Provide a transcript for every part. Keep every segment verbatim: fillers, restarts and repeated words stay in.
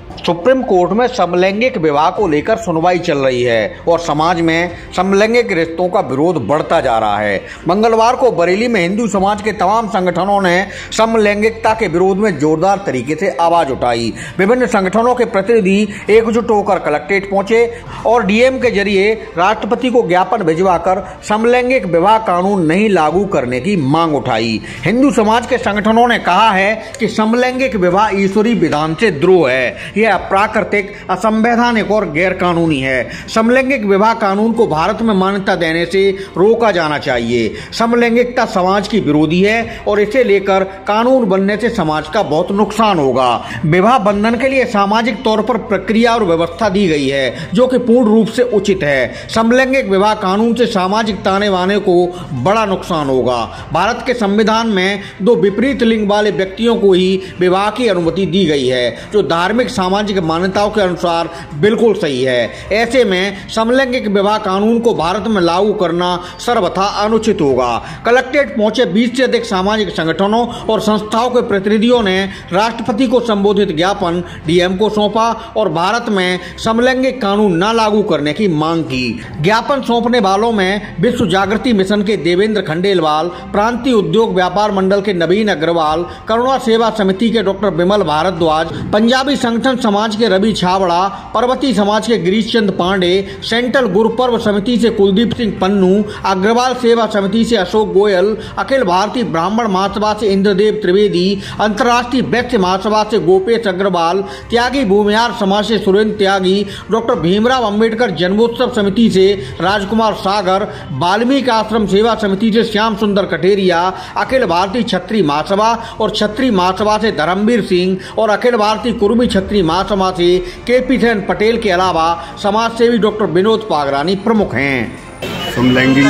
Supreme court में समलैंगिक विवाह को लेकर सुनवाई चल रही है और समाज में समलैंगिक रिश्तों का विरोध बढ़ता जा रहा है। मंगलवार को बरेली में हिंदू समाज के तमाम संगठनों ने समलैंगिकता के विरोध में जोरदार तरीके से आवाज उठाई। विभिन्न संगठनों के प्रतिनिधि एकजुट होकर कलेक्ट्रेट पहुंचे और डीएम के जरिए राष्ट्रपति को ज्ञापन भिजवाकर समलैंगिक विवाह कानून नहीं लागू करने की मांग उठाई। हिंदू समाज के संगठनों ने कहा है कि समलैंगिक विवाह ईश्वरीय विधान से द्रोह है, यह अप्राकृतिक, असंवैधानिक और गैर कानूनी है। समलैंगिक विवाह कानून को भारत में मान्यता देने से रोका जाना चाहिए। समलैंगिकता समाज की विरोधी है और इसे लेकर कानून बनने से समाज का बहुत नुकसान होगा। विवाह बंधन के लिए सामाजिक तौर पर प्रक्रिया और व्यवस्था दी गई है जो कि पूर्ण रूप से उचित है। समलैंगिक विवाह कानून से सामाजिक ताने बाने को बड़ा नुकसान होगा। भारत के संविधान में दो विपरीत लिंग वाले व्यक्तियों को ही विवाह की अनुमति दी गई है जो धार्मिक सामाजिक मान्यताओं के अनुसार बिल्कुल सही है। ऐसे में समलैंगिक विवाह कानून को भारत में लागू करना सर्वथा अनुचित होगा। कलेक्ट्रेट पहुंचे बीस से अधिक सामाजिक संगठनों और संस्थाओं के प्रतिनिधियों ने राष्ट्रपति को संबोधित ज्ञापन डीएम को सौंपा और भारत में समलैंगिक कानून न लागू करने की मांग की। ज्ञापन सौंपने वालों में विश्व जागृति मिशन के देवेंद्र खंडेलवाल, प्रांतीय उद्योग व्यापार मंडल के नवीन अग्रवाल, करुणा सेवा समिति के डॉक्टर विमल भारद्वाज, पंजाबी संगठन समाज के रवि छाबड़ा, पर्वती समाज के गिरीश चंद पांडे, सेंट्रल गुरुपर्व समिति से कुलदीप सिंह पन्नू, अग्रवाल सेवा समिति से अशोक गोयल, अखिल भारतीय ब्राह्मण महासभा से इंद्रदेव त्रिवेदी, अंतर्राष्ट्रीय वैश्य महासभा से गोपेश अग्रवाल, त्यागी भूमिहार समाज से सुरेंद्र त्यागी, डॉक्टर भीमराव अंबेडकर जन्मोत्सव समिति से राजकुमार सागर, वाल्मीकि आश्रम सेवा समिति से श्याम सुंदर कटेरिया, अखिल भारतीय छत्री महासभा और छत्री महासभा से धर्मवीर सिंह और अखिल भारतीय कुर्मी छत्री महासभा से केपी सेन पटेल के अलावा समाज सेवी डॉक्टर विनोद पागरानी प्रमुख हैं। समलैंगिक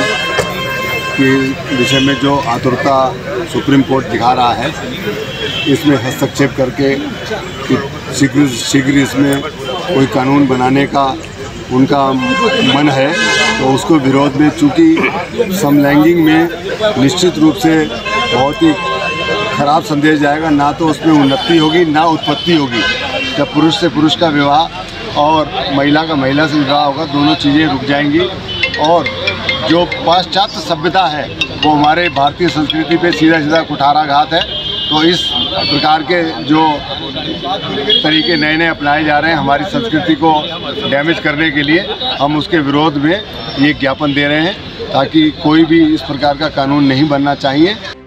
के विषय में जो आतुरता सुप्रीम कोर्ट दिखा रहा है, इसमें हस्तक्षेप करके शीघ्र शीघ्र इसमें कोई कानून बनाने का उनका मन है, तो उसको विरोध में, चूँकि समलैंगिक में निश्चित रूप से बहुत ही खराब संदेश जाएगा, ना तो उसमें उन्नति होगी ना उत्पत्ति होगी। जब पुरुष से पुरुष का विवाह और महिला का महिला से विवाह होगा, दोनों चीज़ें रुक जाएंगी और जो पाश्चात्य सभ्यता है वो हमारे भारतीय संस्कृति पे सीधा सीधा कुठाराघात है। तो इस प्रकार के जो तरीके नए नए अपनाए जा रहे हैं हमारी संस्कृति को डैमेज करने के लिए, हम उसके विरोध में ये ज्ञापन दे रहे हैं ताकि कोई भी इस प्रकार का कानून नहीं बनना चाहिए।